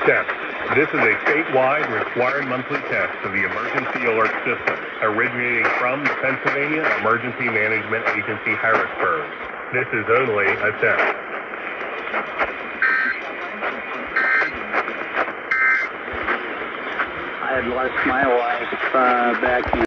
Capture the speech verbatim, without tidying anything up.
Test. This is a statewide required monthly test of the emergency alert system, originating from the Pennsylvania Emergency Management Agency, Harrisburg. This is only a test. I had lost my wife uh, back in